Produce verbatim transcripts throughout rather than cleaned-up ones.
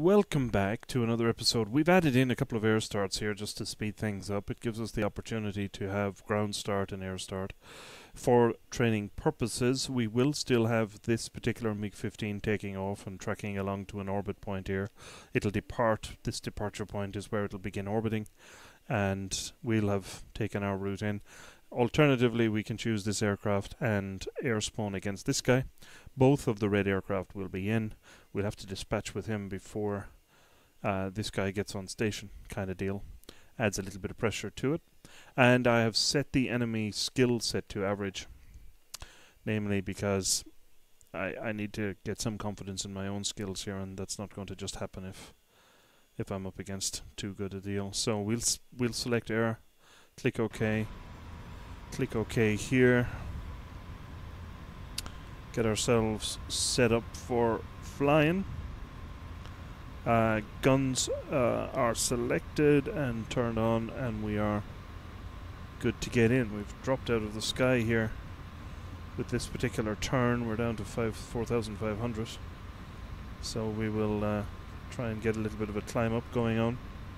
Welcome back to another episode. We've added in a couple of air starts here just to speed things up. It gives us the opportunity to have ground start and air start. For training purposes, we will still have this particular MiG fifteen taking off and tracking along to an orbit point here. It'll depart. This departure point is where it'll begin orbiting, and we'll have taken our route in. Alternatively, we can choose this aircraft and air spawn against this guy. Both of the red aircraft will be in. We'll have to dispatch with him before uh, this guy gets on station, kind of deal. Adds a little bit of pressure to it. And I have set the enemy skill set to average, namely because I, I need to get some confidence in my own skills here, and that's not going to just happen if if I'm up against too good a deal. So we'll s we'll select air, click OK, click OK here. Get ourselves set up for flying. Uh, guns uh, are selected and turned on, and we are good to get in. We've dropped out of the sky here with this particular turn. We're down to five four thousand five hundred, so we will uh, try and get a little bit of a climb up going on.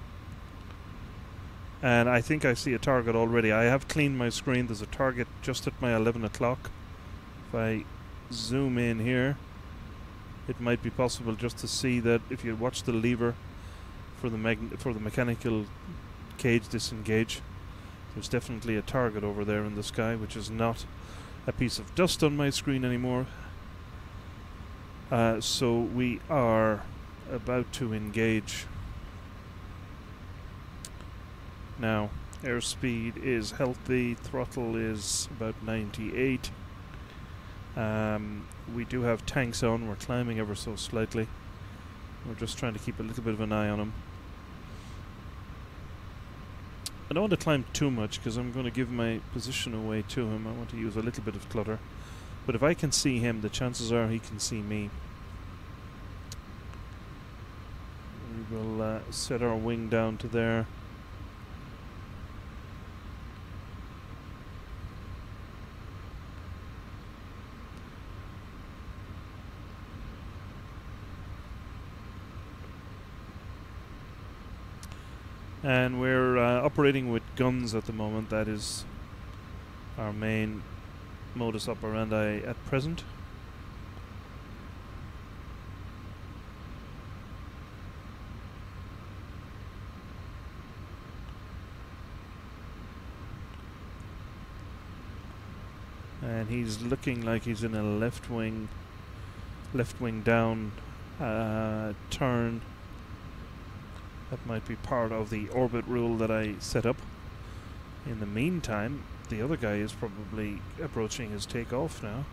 And I think I see a target already. I have cleaned my screen. There's a target just at my eleven o'clock. If I zoom in here, it might be possible just to see that if you watch the lever for the mag for the mechanical cage disengage, there's definitely a target over there in the sky, which is not a piece of dust on my screen anymore. Uh, so we are about to engage. Now, airspeed is healthy, throttle is about ninety-eight. Um, we do have tanks on. We're climbing ever so slightly. We're just trying to keep a little bit of an eye on him. I don't want to climb too much because I'm going to give my position away to him. I want to use a little bit of clutter. But if I can see him, the chances are he can see me. We will uh, set our wing down to there. And we're uh, operating with guns at the moment. That is our main modus operandi at present. And he's looking like he's in a left wing, left wing down uh, turn. That might be part of the orbit rule that I set up. In the meantime, the other guy is probably approaching his takeoff now.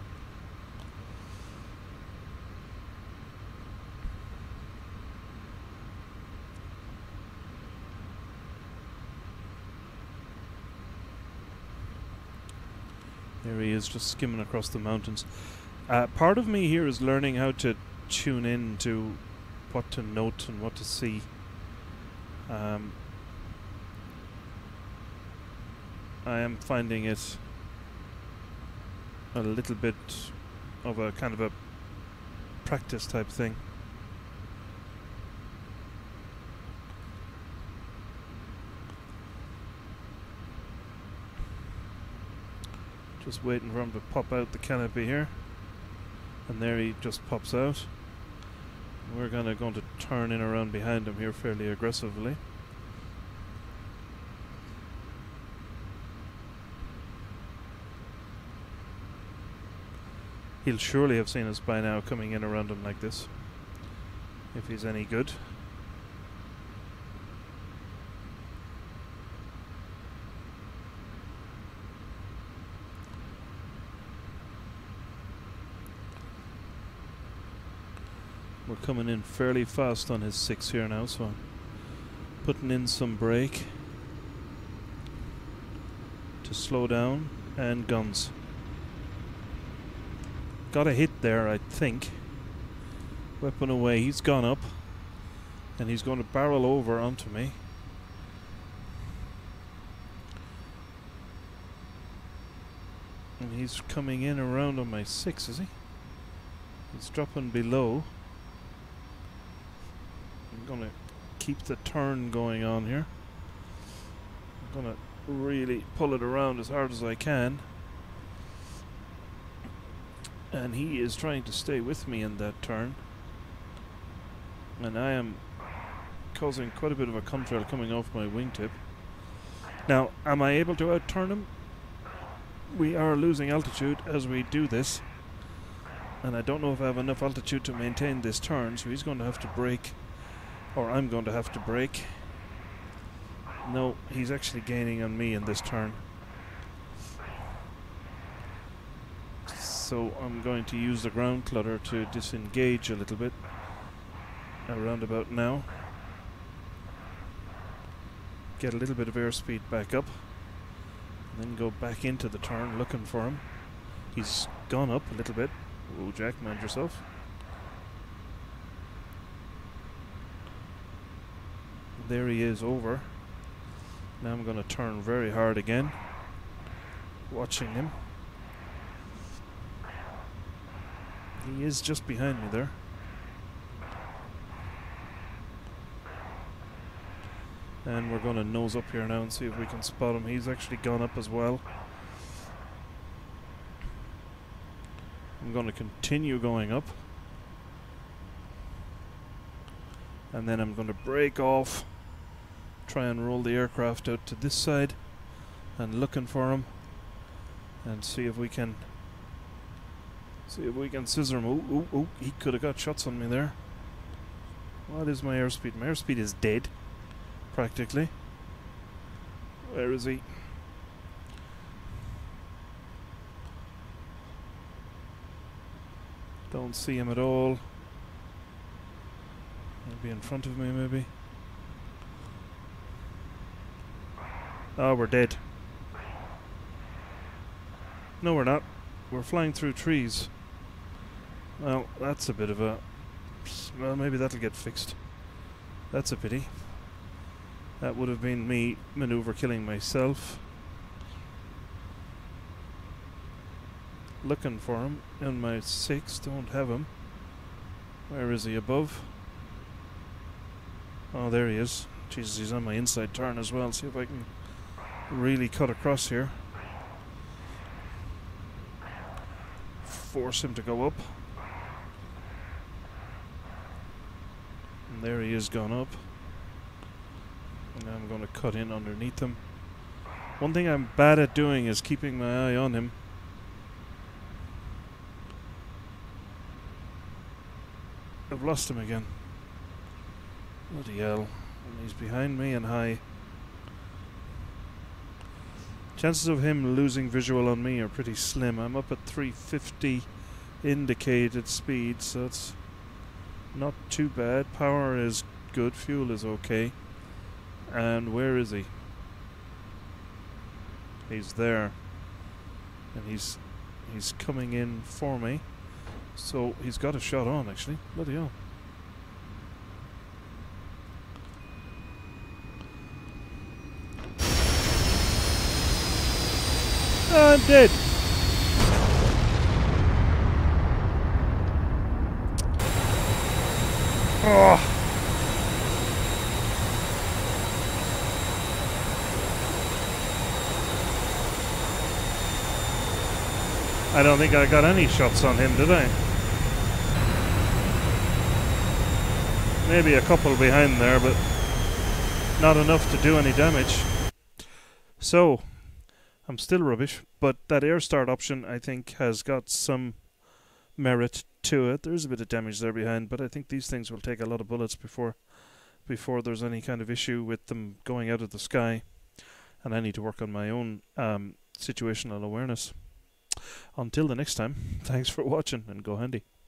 There he is, just skimming across the mountains. Uh, part of me here is learning how to tune in to what to note and what to see. Um, I am finding it a little bit of a kind of a practice type thing. Just waiting for him to pop out the canopy here, and there he just pops out. We're gonna going to turn in around behind him here fairly aggressively. He'll surely have seen us by now coming in around him like this, if he's any good. We're coming in fairly fast on his six here now, so I'm putting in some brake to slow down, and guns. Got a hit there, I think. Weapon away, he's gone up, and he's going to barrel over onto me. And he's coming in around on my six, is he? He's dropping below. going to keep the turn going on here. I'm going to really pull it around as hard as I can. And he is trying to stay with me in that turn. And I am causing quite a bit of a contrail coming off my wingtip. Now, am I able to out-turn him? We are losing altitude as we do this. And I don't know if I have enough altitude to maintain this turn, so he's going to have to brake. Or I'm going to have to brake. No, he's actually gaining on me in this turn. So I'm going to use the ground clutter to disengage a little bit. Around about now. Get a little bit of airspeed back up. And then go back into the turn looking for him. He's gone up a little bit. Oh, Jack, mind yourself. There he is over. Now I'm going to turn very hard again. Watching him. He is just behind me there. And we're going to nose up here now and see if we can spot him. He's actually gone up as well. I'm going to continue going up. And then I'm going to break off. Try and roll the aircraft out to this side. And looking for him. And see if we can... See if we can scissor him. Oh, oh, oh, he could have got shots on me there. What is my airspeed? My airspeed is dead. Practically. Where is he? Don't see him at all. Maybe in front of me, maybe. Oh, we're dead. No, we're not. We're flying through trees. Well, that's a bit of a... Well, maybe that'll get fixed. That's a pity. That would have been me maneuver killing myself. Looking for him in my six. Don't have him. Where is he? Above? Oh, there he is. Jesus, he's on my inside turn as well. See if I can really cut across here. Force him to go up. And there he is, gone up. And now I'm going to cut in underneath him. One thing I'm bad at doing is keeping my eye on him. I've lost him again. Bloody hell. And he's behind me and high. Chances of him losing visual on me are pretty slim. I'm up at three fifty indicated speed, so it's not too bad. Power is good, fuel is okay. And where is he? He's there. And he's he's coming in for me. So he's got a shot on, actually. Bloody hell. Oh, I'm dead. Oh. I don't think I got any shots on him, did I? Maybe a couple behind there, but not enough to do any damage. So, I'm still rubbish, but that air start option, I think, has got some merit to it. There's a bit of damage there behind, but I think these things will take a lot of bullets before before there's any kind of issue with them going out of the sky. And I need to work on my own um, situational awareness. Until the next time, thanks for watching and go handy.